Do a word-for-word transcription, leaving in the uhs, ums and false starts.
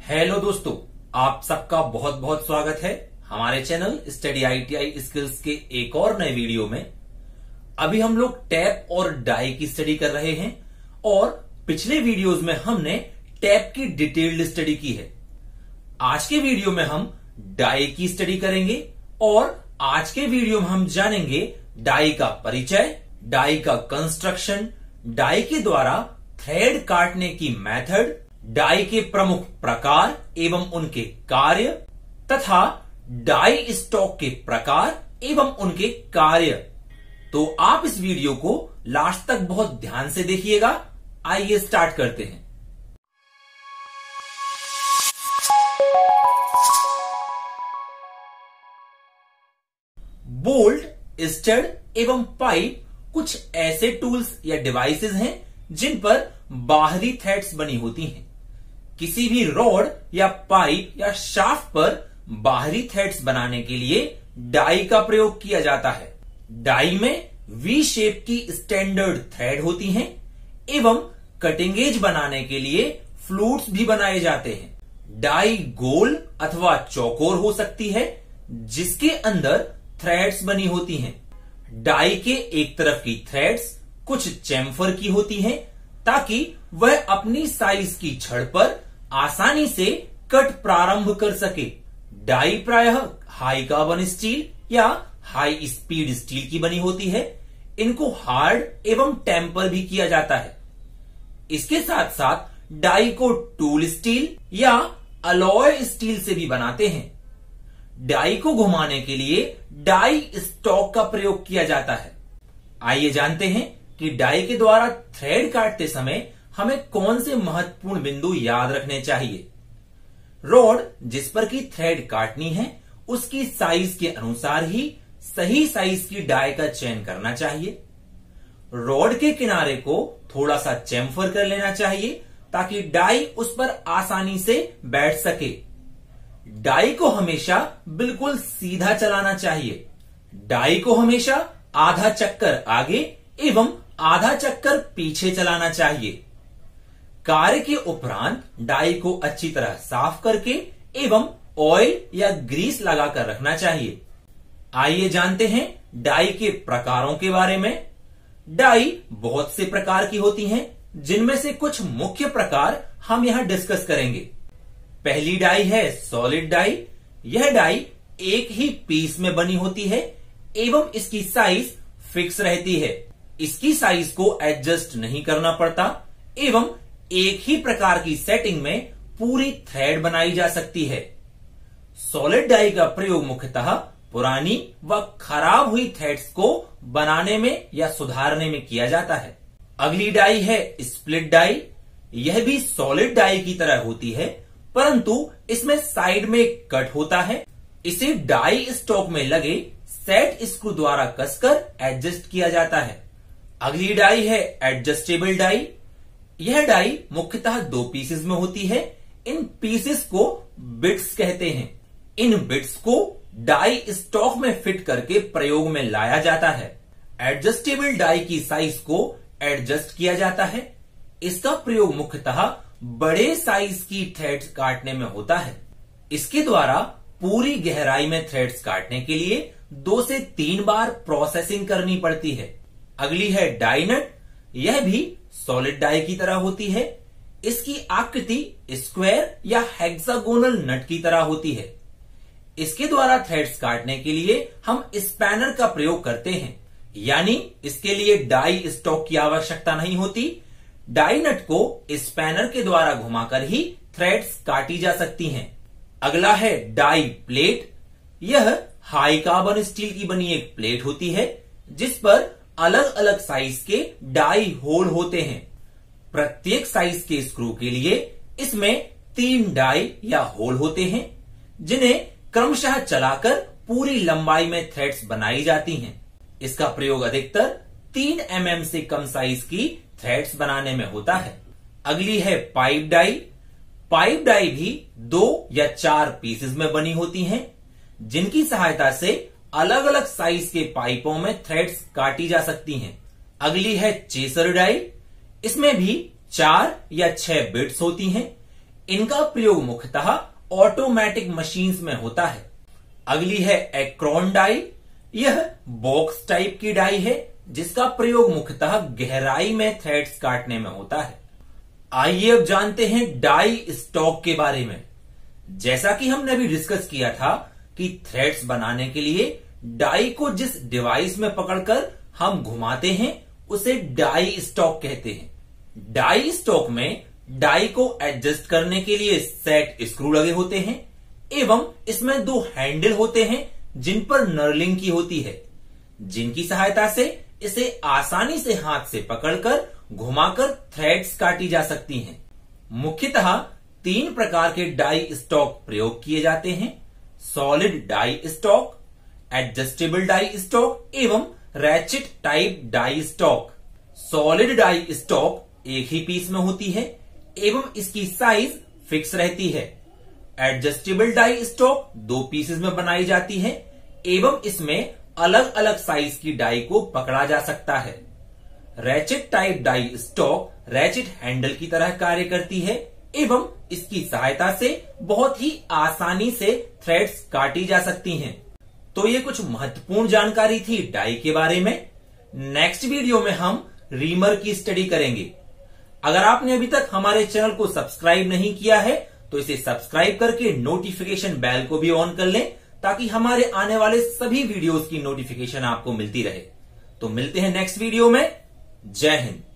Hello दोस्तों, आप सबका बहुत बहुत स्वागत है हमारे चैनल स्टडी आईटीआई स्किल्स के एक और नए वीडियो में। अभी हम लोग टैप और डाई की स्टडी कर रहे हैं और पिछले वीडियोस में हमने टैप की डिटेल्ड स्टडी की है। आज के वीडियो में हम डाई की स्टडी करेंगे और आज के वीडियो में हम जानेंगे डाई का परिचय, डाई का कंस्ट्रक्शन, डाई के द्वारा थ्रेड काटने की मेथड, डाई के प्रमुख प्रकार एवं उनके कार्य तथा डाई स्टॉक के प्रकार एवं उनके कार्य। तो आप इस वीडियो को लास्ट तक बहुत ध्यान से देखिएगा। आइए स्टार्ट करते हैं। बोल्ट, स्टड एवं पाइप कुछ ऐसे टूल्स या डिवाइसेस हैं जिन पर बाहरी थ्रेड्स बनी होती हैं। किसी भी रॉड या पाइप या शाफ्ट पर बाहरी थ्रेड्स बनाने के लिए डाई का प्रयोग किया जाता है। डाई में वी शेप की स्टैंडर्ड थ्रेड होती हैं एवं कटिंग एज बनाने के लिए फ्लूट्स भी बनाए जाते हैं। डाई गोल अथवा चौकोर हो सकती है जिसके अंदर थ्रेड्स बनी होती हैं। डाई के एक तरफ की थ्रेड्स कुछ चैम्फर की होती हैं ताकि वह अपनी साइज की छड़ पर आसानी से कट प्रारंभ कर सके। डाई प्रायः हाई कार्बन स्टील या हाई स्पीड स्टील की बनी होती है। इनको हार्ड एवं टेम्पर भी किया जाता है। इसके साथ साथ डाई को टूल स्टील या अलॉय स्टील से भी बनाते हैं। डाई को घुमाने के लिए डाई स्टॉक का प्रयोग किया जाता है। आइए जानते हैं कि डाई के द्वारा थ्रेड काटते समय हमें कौन से महत्वपूर्ण बिंदु याद रखने चाहिए। रॉड जिस पर की थ्रेड काटनी है उसकी साइज के अनुसार ही सही साइज की डाई का चयन करना चाहिए। रॉड के किनारे को थोड़ा सा चैम्फर कर लेना चाहिए ताकि डाई उस पर आसानी से बैठ सके। डाई को हमेशा बिल्कुल सीधा चलाना चाहिए। डाई को हमेशा आधा चक्कर आगे एवं आधा चक्कर पीछे चलाना चाहिए। कार्य के उपरांत डाई को अच्छी तरह साफ करके एवं ऑयल या ग्रीस लगाकर रखना चाहिए। आइए जानते हैं डाई के प्रकारों के बारे में। डाई बहुत से प्रकार की होती हैं जिनमें से कुछ मुख्य प्रकार हम यहां डिस्कस करेंगे। पहली डाई है सॉलिड डाई। यह डाई एक ही पीस में बनी होती है एवं इसकी साइज फिक्स रहती है। इसकी साइज को एडजस्ट नहीं करना पड़ता एवं एक ही प्रकार की सेटिंग में पूरी थ्रेड बनाई जा सकती है। सॉलिड डाई का प्रयोग मुख्यतः पुरानी व खराब हुई थ्रेड्स को बनाने में या सुधारने में किया जाता है। अगली डाई है स्प्लिट डाई। यह भी सॉलिड डाई की तरह होती है परंतु इसमें साइड में एक कट होता है। इसे डाई स्टॉक में लगे सेट स्क्रू द्वारा कसकर एडजस्ट किया जाता है। अगली डाई है एडजस्टेबल डाई। यह डाई मुख्यतः दो पीसेस में होती है। इन पीसेस को बिट्स कहते हैं। इन बिट्स को डाई स्टॉक में फिट करके प्रयोग में लाया जाता है। एडजस्टेबल डाई की साइज को एडजस्ट किया जाता है। इसका प्रयोग मुख्यतः बड़े साइज की थ्रेड्स काटने में होता है। इसके द्वारा पूरी गहराई में थ्रेड्स काटने के लिए दो से तीन बार प्रोसेसिंग करनी पड़ती है। अगली है डाई नट। यह भी सॉलिड डाई की तरह होती है। इसकी आकृति स्क्वायर या हेक्सागोनल नट की तरह होती है। इसके द्वारा थ्रेड्स काटने के लिए हम स्पैनर का प्रयोग करते हैं, यानी इसके लिए डाई स्टॉक की आवश्यकता नहीं होती। डाई नट को स्पैनर के द्वारा घुमाकर ही थ्रेड्स काटी जा सकती हैं। अगला है डाई प्लेट। यह हाई कार्बन स्टील की बनी एक प्लेट होती है जिस पर अलग अलग साइज के डाई होल होते हैं। प्रत्येक साइज के स्क्रू के लिए इसमें तीन डाई या होल होते हैं जिन्हें क्रमशः चलाकर पूरी लंबाई में थ्रेड्स बनाई जाती हैं। इसका प्रयोग अधिकतर तीन एम एम से कम साइज की थ्रेड्स बनाने में होता है। अगली है पाइप डाई। पाइप डाई भी दो या चार पीसेस में बनी होती हैं जिनकी सहायता से अलग अलग साइज के पाइपों में थ्रेड्स काटी जा सकती हैं। अगली है चेसर डाई। इसमें भी चार या छह बिट्स होती हैं। इनका प्रयोग मुख्यतः ऑटोमेटिक मशीन्स में होता है। अगली है एक्रोन डाई। यह बॉक्स टाइप की डाई है जिसका प्रयोग मुख्यतः गहराई में थ्रेड्स काटने में होता है। आइए अब जानते हैं डाई स्टॉक के बारे में। जैसा कि हमने अभी डिस्कस किया था कि थ्रेड्स बनाने के लिए डाई को जिस डिवाइस में पकड़कर हम घुमाते हैं उसे डाई स्टॉक कहते हैं। डाई स्टॉक में डाई को एडजस्ट करने के लिए सेट स्क्रू लगे होते हैं एवं इसमें दो हैंडल होते हैं जिन पर नर्लिंग की होती है, जिनकी सहायता से इसे आसानी से हाथ से पकड़कर घुमाकर थ्रेड्स काटी जा सकती हैं। मुख्यतः तीन प्रकार के डाई स्टॉक प्रयोग किए जाते हैं: solid die stock, adjustable die stock एवं ratchet type die stock. Solid die stock एक ही पीस में होती है एवं इसकी साइज फिक्स रहती है। एडजस्टेबल डाई स्टॉक दो पीसेस में बनाई जाती है एवं इसमें अलग अलग साइज की डाई को पकड़ा जा सकता है। Ratchet type die stock ratchet handle की तरह कार्य करती है एवं इसकी सहायता से बहुत ही आसानी से थ्रेड्स काटी जा सकती हैं। तो ये कुछ महत्वपूर्ण जानकारी थी डाई के बारे में। नेक्स्ट वीडियो में हम रीमर की स्टडी करेंगे। अगर आपने अभी तक हमारे चैनल को सब्सक्राइब नहीं किया है तो इसे सब्सक्राइब करके नोटिफिकेशन बेल को भी ऑन कर लें ताकि हमारे आने वाले सभी वीडियोस की नोटिफिकेशन आपको मिलती रहे। तो मिलते हैं नेक्स्ट वीडियो में। जय हिंद।